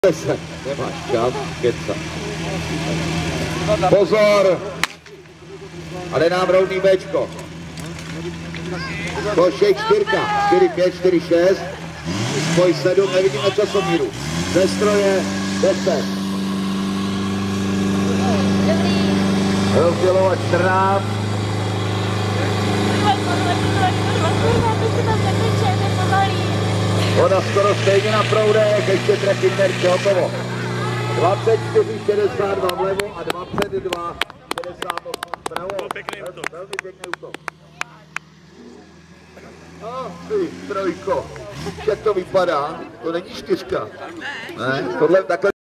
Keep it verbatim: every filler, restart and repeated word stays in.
deset, nemáš čas, keca. Pozor! A jde nám rovný Bčko. Košek čtyřka, čtyři pět, čtyři šest. Spoj sedm, nevidíme časomíru. Ze stroje deset. Rozdělovat čtrnáct. Ona skoro stejně na proudech, ještě trefím merče, hotovo. dvacet čtyři šedesát dva vlevo a dvacet dva šedesát osm vpravo. Velmi pěkný útok. No, ty, trojko, jak to vypadá? To není čtyřka. Ne, tohle takhle.